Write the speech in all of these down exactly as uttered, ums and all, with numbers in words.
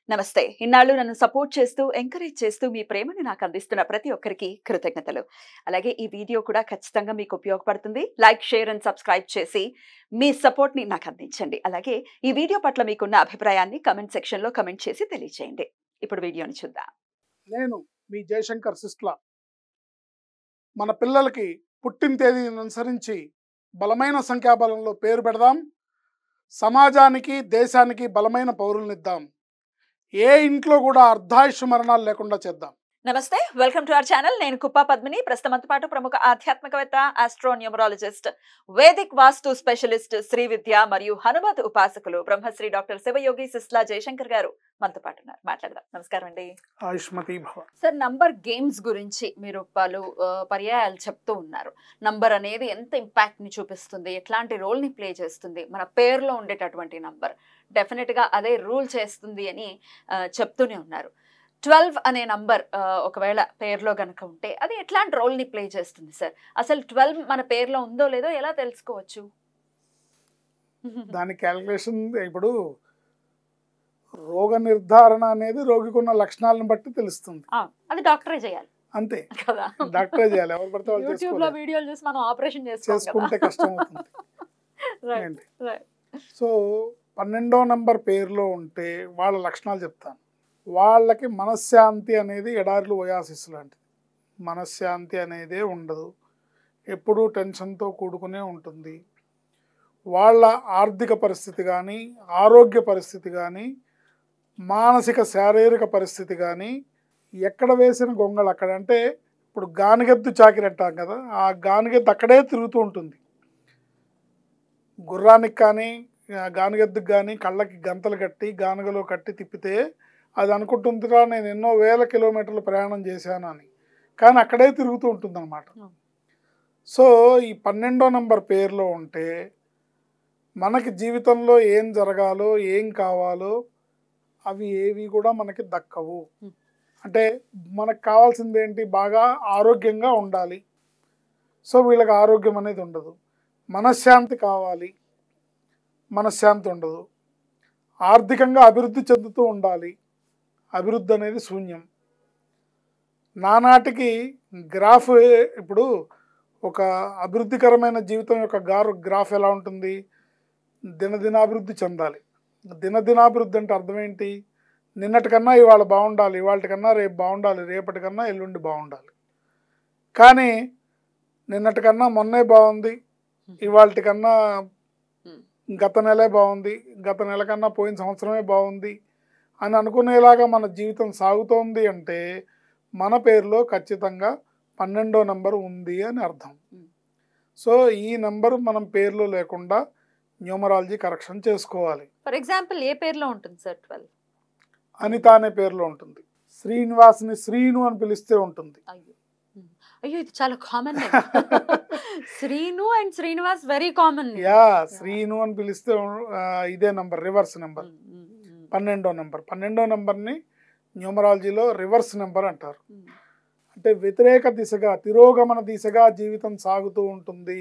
నమస్తే. ఇన్నాళ్ళు నన్ను సపోర్ట్ చేస్తూ, ఎంకరేజ్ చేస్తూ మీ ప్రేమను నాకు అందిస్తున్న ప్రతి ఒక్కరికి కృతజ్ఞతలు. అలాగే ఈ వీడియో కూడా ఖచ్చితంగా మీకు ఉపయోగపడుతుంది. లైక్, షేర్ అండ్ సబ్స్క్రైబ్ చేసి మీ సపోర్ట్‌ని నాకు అందించండి. అలాగే ఈ వీడియో పట్ల మీకున్న అభిప్రాయాన్ని కామెంట్ సెక్షన్‌లో కామెంట్ చేసి తెలియజేయండి. ఇప్పుడు వీడియోని చూద్దాం. నేను మీ జయశంకర్ సిస్ట్లా. మన పిల్లలకి పుట్టిన తేదీని అనుసరించి బలమైన సంఖ్యాబలంలో పేరు పెడదాం. సమాజానికి దేశానికి బలమైన పౌరులనిద్దాం. ఏ ఇంట్లో కూడా అర్ధాయుష్ మరణాలు లేకుండా చేద్దాం. నమస్తే, వెల్కమ్ టు అవర్ ఛానల్. నేను కుప్పా పద్మిని. ప్రస్తుతంతో పాటు ప్రముఖ ఆధ్యాత్మికవేత్త, ఆస్ట్రోన్యూమరాలజిస్ట్, వేదిక్ వాస్తు స్పెషలిస్ట్, శ్రీ విద్య మరియు హనుమత్ ఉపాసకులు బ్రహ్మశ్రీ డాక్టర్ శివయోగి సిస్లా జయశంకర్ గారు మనతో పాటు ఉన్నారు. మాట్లాడదాం. నమస్కారం అండి. ఆయుష్మతి భవ. సార్, నంబర్ గేమ్స్ గురించి మీరు పలు ఆ, పర్యాయాలు చెప్తూ ఉన్నారు. నంబర్ అనేది ఎంత ఇంపాక్ట్ ని చూపిస్తుంది, ఎట్లాంటి రోల్ ని ప్లే చేస్తుంది, మన పేరులో ఉండేటటువంటి నంబర్ డెఫినెట్ గా అదే రూల్ చేస్తుంది అని ఆ, చెప్తూనే ఉన్నారు. ట్వెల్వ్ అనే నంబర్ ఒకవేళ పేరులో గనక ఉంటే అది ఎట్లాంటి రోల్ ని ప్లే చేస్తుంది సార్? అసలు ట్వెల్వ్ మన పేరులో ఉందో లేదో ఎలా తెలుసుకోవచ్చు? దాని క్యాలిక్యులేషన్ ఇప్పుడు రోగ నిర్ధారణ అనేది రోగికి ఉన్న లక్షణాలను బట్టి తెలుస్తుంది. ఆ, అది డాక్టరే చేయాలి అంతే, కదా. డాక్టరే చేయాలి. ఎవరు పడితే వాళ్ళు యూట్యూబ్ లో చేసుకోలేరు. వీడియోలు చూసి మనం ఆపరేషన్ చేసుకుంటే కష్టం అవుతుంది. రైట్ ఏంటి? రైట్ సో పన్నెండో నంబర్ పేరులో ఉంటే వాళ్ళ లక్షణాలు చెప్తాను. వాళ్ళకి మనశ్శాంతి అనేది ఎడారిలో ఓయాసిస్ లాంటిది. మనశ్శాంతి అనేదే ఉండదు, ఎప్పుడూ టెన్షన్తో కూడుకునే ఉంటుంది. వాళ్ళ ఆర్థిక పరిస్థితి కానీ, ఆరోగ్య పరిస్థితి కానీ, మానసిక శారీరక పరిస్థితి కానీ ఎక్కడ వేసిన గొంగళి అక్కడ. అంటే ఇప్పుడు గానిగెద్దు చాకిరి అంటాం కదా, ఆ గానిగెద్దు అక్కడే తిరుగుతూ ఉంటుంది. గుర్రానికి కానీ గానిగెద్దుకు కానీ కళ్ళకి గంతలు కట్టి గానుగలో కట్టి తిప్పితే అది అనుకుంటుందిరా నేను ఎన్నో వేల కిలోమీటర్లు ప్రయాణం చేశాను అని, కానీ అక్కడే తిరుగుతూ ఉంటుంది అన్నమాట. సో ఈ పన్నెండో నంబర్ పేరులో ఉంటే మనకి జీవితంలో ఏం జరగాలో ఏం కావాలో అవి ఏవి కూడా మనకి దక్కవు. అంటే మనకు కావాల్సింది ఏంటి? బాగా ఆరోగ్యంగా ఉండాలి. సో వీళ్ళకి ఆరోగ్యం అనేది ఉండదు. మనశ్శాంతి కావాలి, మనశ్శాంతి ఉండదు. ఆర్థికంగా అభివృద్ధి చెందుతూ ఉండాలి, అభివృద్ధి అనేది శూన్యం. నానాటికి గ్రాఫ్, ఇప్పుడు ఒక అభివృద్ధికరమైన జీవితం యొక్క గారు గ్రాఫ్ ఎలా ఉంటుంది? దినదినాభివృద్ధి చెందాలి. దినదినాభివృద్ధి అంటే అర్థం ఏంటి? నిన్నటికన్నా ఇవాళ బాగుండాలి, ఇవాళకన్నా రేపు బాగుండాలి, రేపటికన్నా ఎల్లుండి బాగుండాలి. కానీ నిన్నటికన్నా మొన్నే బాగుంది, ఇవాళకన్నా గత నెలే బాగుంది, గత నెల కన్నా పోయిన సంవత్సరమే బాగుంది అని అనుకునేలాగా మన జీవితం సాగుతోంది అంటే మన పేరులో ఖచ్చితంగా పన్నెండో నంబర్ ఉంది అని అర్థం. సో ఈ నంబరు మనం పేరులో లేకుండా న్యూమరాలజీ కరెక్షన్ చేసుకోవాలి. ఫర్ ఎగ్జాంపుల్ ఏ పేరులో ఉంటుంది సార్ ట్వెల్వ్? అనిత అనే పేరులో ఉంటుంది. శ్రీనివాస్ని శ్రీను అని పిలిస్తే ఉంటుంది. అయ్యో అయ్యో ఇది చాలా common. Srinu and Srinivas very common. Yeah, Srinu అని పిలిస్తే ఆ, ఇదే నంబర్, రివర్స్ నెంబర్ పన్నెండో నెంబర్. పన్నెండో నెంబర్ని న్యూమరాలజీలో రివర్స్ నెంబర్ అంటారు. అంటే వ్యతిరేక దిశగా, తిరోగమన దిశగా జీవితం సాగుతూ ఉంటుంది.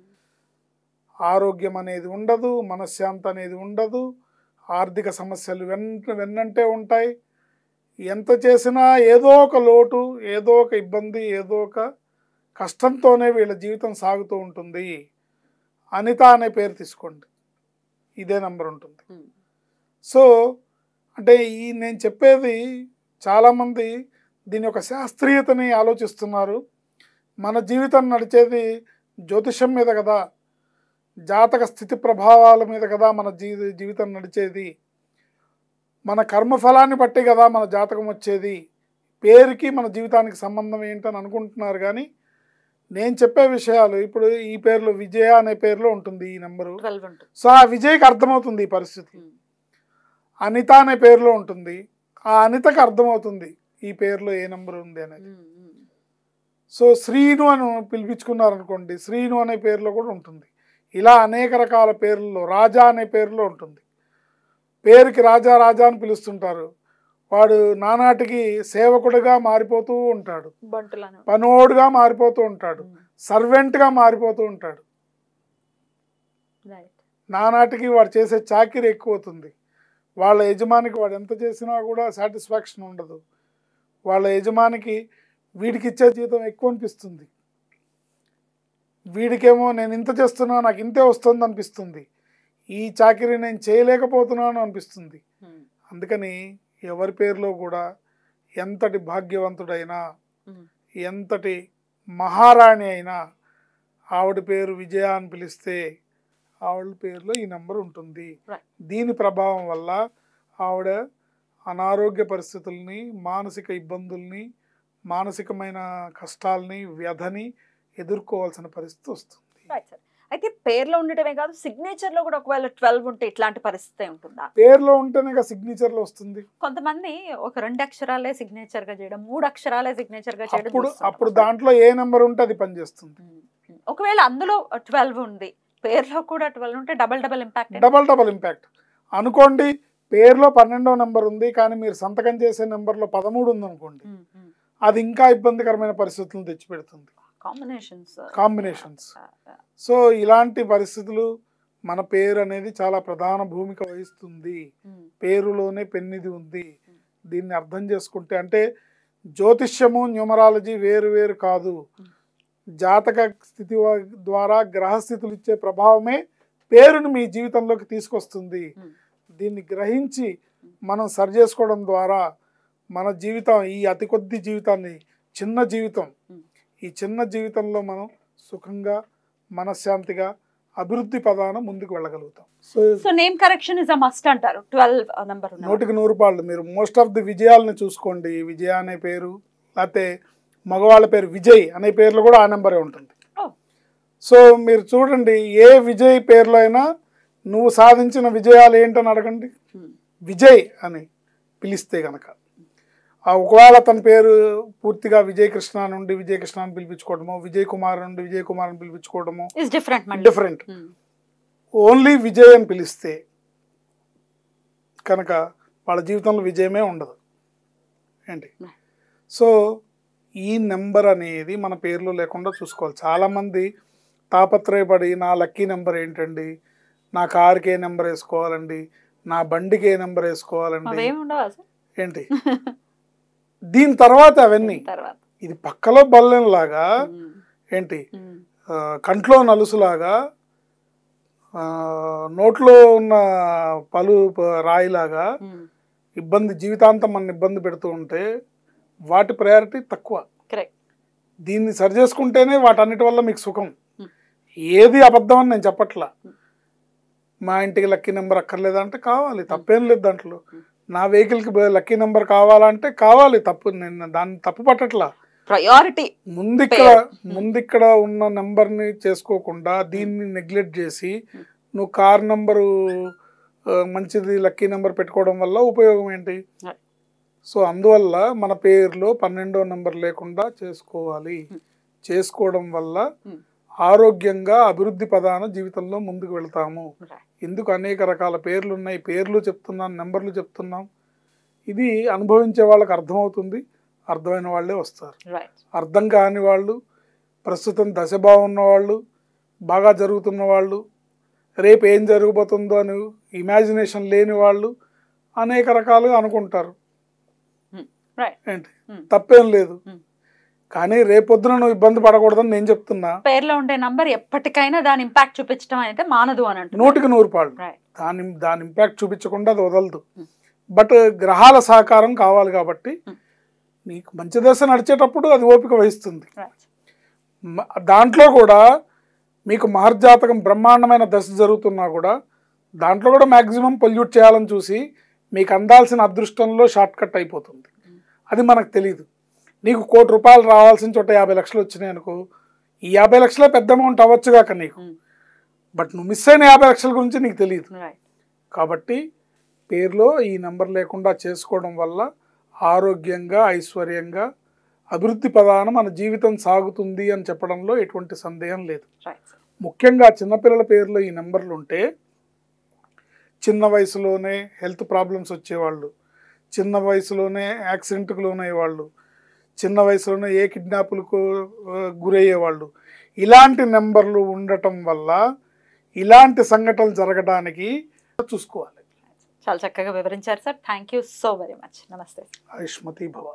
ఆరోగ్యం అనేది ఉండదు, మనశ్శాంతి అనేది ఉండదు, ఆర్థిక సమస్యలు వెన్న వెన్నంటే ఉంటాయి. ఎంత చేసినా ఏదో ఒక లోటు, ఏదో ఒక ఇబ్బంది, ఏదో ఒక కష్టంతోనే వీళ్ళ జీవితం సాగుతూ ఉంటుంది. అనిత అనే పేరు తీసుకోండి, ఇదే నెంబర్ ఉంటుంది. సో అంటే ఈ నేను చెప్పేది చాలామంది దీని యొక్క శాస్త్రీయతని ఆలోచిస్తున్నారు. మన జీవితం నడిచేది జ్యోతిషం మీద కదా, జాతక స్థితి ప్రభావాల మీద కదా మన జీ జీవితం నడిచేది. మన కర్మఫలాన్ని బట్టి కదా మన జాతకం వచ్చేది. పేరుకి మన జీవితానికి సంబంధం ఏంటని అనుకుంటున్నారు. కానీ నేను చెప్పే విషయాలు ఇప్పుడు ఈ పేరులో విజయ అనే పేరులో ఉంటుంది ఈ నెంబరు. సో ఆ విజయ్కి అర్థమవుతుంది ఈ పరిస్థితి. అనిత అనే పేరులో ఉంటుంది, ఆ అనితకు అర్థమవుతుంది ఈ పేరులో ఏ నెంబర్ ఉంది అనేది. సో శ్రీను అని పిలిపించుకున్నారనుకోండి, శ్రీను అనే పేరులో కూడా ఉంటుంది. ఇలా అనేక రకాల పేర్లలో రాజా అనే పేరులో ఉంటుంది. పేరుకి రాజా రాజా అని పిలుస్తుంటారు. వాడు నానాటికి సేవకుడిగా మారిపోతూ ఉంటాడు, పనోడుగా మారిపోతూ ఉంటాడు, సర్వెంట్గా మారిపోతూ ఉంటాడు. నానాటికి వాడు చేసే చాకిరి ఎక్కువ అవుతుంది. వాళ్ళ యజమానికి వాడు ఎంత చేసినా కూడా సాటిస్ఫాక్షన్ ఉండదు. వాళ్ళ యజమానికి వీడికి ఇచ్చే జీతం ఎక్కువ అనిపిస్తుంది, వీడికేమో నేను ఇంత చేస్తున్నా నాకు ఇంతే వస్తుంది అనిపిస్తుంది, ఈ చాకరీ నేను చేయలేకపోతున్నాను అనిపిస్తుంది. అందుకని ఎవరి పేరులో కూడా ఎంతటి భాగ్యవంతుడైనా ఎంతటి మహారాణి అయినా ఆవిడ పేరు విజయ అని పిలిస్తే ఆవిడ పేరులో ఈ నెంబర్ ఉంటుంది. దీని ప్రభావం వల్ల ఆవిడ అనారోగ్య పరిస్థితుల్ని, మానసిక ఇబ్బందుల్ని, మానసికమైన కష్టాలని, వ్యధని ఎదుర్కోవాల్సిన పరిస్థితి వస్తుంది. అయితే పేర్లో ఉండటమే కాదు, సిగ్నేచర్ లో కూడా ఒకవేళ ట్వెల్వ్ ఉంటే ఇట్లాంటి పరిస్థితి ఉంటుందా? పేర్లో ఉంటేనే సిగ్నేచర్ లో వస్తుంది. కొంతమంది ఒక రెండు అక్షరాలే సిగ్నేచర్ గా చేయడం, మూడు అక్షరాలే సిగ్నేచర్ గా చేయడం, అప్పుడు అప్పుడు దాంట్లో ఏ నెంబర్ ఉంటే అది పనిచేస్తుంది. ఒకవేళ అందులో ట్వెల్వ్ ఉంది, పేర్లో కూడా ట్వెల్వ్ ఉంటే double double impact. Double double impact అనుకోండి. పేర్లో పన్నెండో నెంబర్ ఉంది కానీ మీరు సంతకం చేసే నెంబర్లో పదమూడు ఉంది అనుకోండి, అది ఇంకా ఇబ్బందికరమైన పరిస్థితులను తెచ్చిపెడుతుంది. కాంబినేషన్స్ కాంబినేషన్స్ సో ఇలాంటి పరిస్థితులు మన పేరు అనేది చాలా ప్రధాన భూమిక వహిస్తుంది. పేరులోనే పెన్నిది ఉంది. దీన్ని అర్థం చేసుకుంటే, అంటే జ్యోతిష్యము న్యూమరాలజీ వేరు వేరు కాదు. జాతక స్థితి ద్వారా గ్రహస్థితులు ఇచ్చే ప్రభావమే పేరును మీ జీవితంలోకి తీసుకొస్తుంది. దీన్ని గ్రహించి మనం సరి చేసుకోవడం ద్వారా మన జీవితం, ఈ అతి కొద్ది జీవితాన్ని, చిన్న జీవితం, ఈ చిన్న జీవితంలో మనం సుఖంగా మనశ్శాంతిగా అభివృద్ధి పదాన ముందుకు వెళ్ళగలుగుతాం. So so name correction is a must అంటారు. ట్వెల్వ్ నంబర్ నూటికి నూరు రూపాయలు. మీరు మోస్ట్ ఆఫ్ ది విజయాలని చూసుకోండి, విజయ అనే పేరు, లేకపోతే మగవాళ్ళ పేరు విజయ్ అనే పేర్లు కూడా ఆ నెంబరే ఉంటుంది. సో మీరు చూడండి, ఏ విజయ్ పేర్లో అయినా నువ్వు సాధించిన విజయాలు ఏంటని అడగండి, విజయ్ అని పిలిస్తే కనుక. ఒకవేళ తన పేరు పూర్తిగా విజయ్ కృష్ణ నుండి విజయ్ కృష్ణ అని పిలిపించుకోవడము, విజయ్ కుమార్ నుండి విజయ్ కుమార్ అని పిలిపించుకోవడము డిఫరెంట్. ఓన్లీ విజయ్ అని పిలిస్తే కనుక వాళ్ళ జీవితంలో విజయమే ఉండదు ఏంటి. సో ఈ నెంబర్ అనేది మన పేర్లో లేకుండా చూసుకోవాలి. చాలామంది తాపత్రయపడి నా లక్కీ నెంబర్ ఏంటండి, నా కార్కి ఏ నెంబర్ వేసుకోవాలండి, నా బండికి ఏ నెంబర్ వేసుకోవాలండి ఏంటి, దీని తర్వాత అవన్నీ ఇది పక్కలో బల్లెంలాగా ఏంటి, కంట్లో నలుసులాగా, నోట్లో ఉన్న పలు రాయిలాగా ఇబ్బంది, జీవితాంతం మన ఇబ్బంది పెడుతూ ఉంటే వాటి ప్రయారిటీ తక్కువ. దీన్ని సరి చేసుకుంటేనే వాటన్నిటి వల్ల మీకు సుఖం. ఏది అబద్ధం అని నేను చెప్పట్లా. మా ఇంటికి లక్కీ నెంబర్ అక్కర్లేదంటే కావాలి, తప్పేం లేదు దాంట్లో. నా వెహికల్కి లక్కీ నెంబర్ కావాలంటే కావాలి, తప్పు, నేను దాన్ని తప్పు పట్టట్లా. ప్రయారిటీ ముందిక్కడ ముందిక్కడ ఉన్న నెంబర్ని చేసుకోకుండా దీన్ని నెగ్లెక్ట్ చేసి నువ్వు కార్ నెంబరు మంచిది లక్కీ నెంబర్ పెట్టుకోవడం వల్ల ఉపయోగం ఏంటి? సో అందువల్ల మన పేరులో పన్నెండో నెంబర్ లేకుండా చేసుకోవాలి. చేసుకోవడం వల్ల ఆరోగ్యంగా అభివృద్ధి పదాన జీవితంలో ముందుకు వెళ్తాము. ఎందుకు అనేక రకాల పేర్లు ఉన్నాయి, పేర్లు చెప్తున్నాం, నెంబర్లు చెప్తున్నాం. ఇది అనుభవించే వాళ్ళకి అర్థమవుతుంది, అర్థమైన వాళ్ళే వస్తారు. అర్థం కాని వాళ్ళు, ప్రస్తుతం దశ బాగున్న వాళ్ళు, బాగా జరుగుతున్న వాళ్ళు, రేపు ఏం జరగబోతుందో అని ఇమాజినేషన్ లేని వాళ్ళు అనేక రకాలుగా అనుకుంటారు. ఏంటి తప్పేం లేదు, కానీ రేపొద్దున నువ్వు ఇబ్బంది పడకూడదని నేను చెప్తున్నా. పేర్లో ఉండే నంబర్ ఎప్పటికైనా దాని ఇంపాక్ట్ చూపించడం అయితే మానదు అని అంటే నూటికి నూరు పాళ్ళు దాని దాని ఇంపాక్ట్ చూపించకుండా అది వదలదు. బట్ గ్రహాల సహకారం కావాలి కాబట్టి నీకు మంచి దశ నడిచేటప్పుడు అది ఓపిక వహిస్తుంది. దాంట్లో కూడా మీకు మహర్జాతకం బ్రహ్మాండమైన దశ జరుగుతున్నా కూడా దాంట్లో కూడా మ్యాక్సిమం పొల్యూట్ చేయాలని చూసి మీకు అందాల్సిన అదృష్టంలో షార్ట్ కట్ అయిపోతుంది. అది మనకు తెలియదు. నీకు కోటి రూపాయలు రావాల్సిన చోట యాభై లక్షలు వచ్చినాయి అనుకో, ఈ యాభై లక్షలే పెద్ద అమౌంట్ అవ్వచ్చుగాక నీకు, బట్ నువ్వు మిస్ అయిన యాభై లక్షల గురించి నీకు తెలియదు. కాబట్టి పేరులో ఈ నెంబర్ లేకుండా చేసుకోవడం వల్ల ఆరోగ్యంగా, ఐశ్వర్యంగా, అభివృద్ధి పదాన మన జీవితం సాగుతుంది అని చెప్పడంలో ఎటువంటి సందేహం లేదు. ముఖ్యంగా చిన్నపిల్లల పేరులో ఈ నెంబర్లు ఉంటే చిన్న వయసులోనే హెల్త్ ప్రాబ్లమ్స్ వచ్చేవాళ్ళు, చిన్న వయసులోనే యాక్సిడెంట్కు లోనయ్యేవాళ్ళు, చిన్న వయసులోనే ఏ కిడ్నాపులకు గురయ్యేవాళ్ళు, ఇలాంటి నెంబర్లు ఉండటం వల్ల ఇలాంటి సంఘటనలు జరగడానికి చూసుకోవాలి. చాలా చక్కగా వివరించారు sir. Thank you so very much. నమస్తే. ఆయుష్మతి భవ.